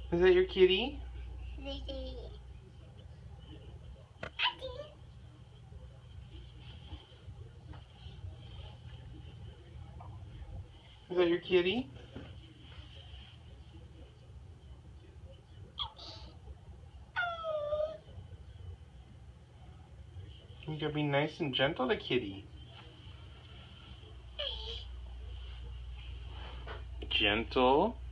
Is that your kitty? Is that your kitty? You gotta be nice and gentle to kitty. Gentle.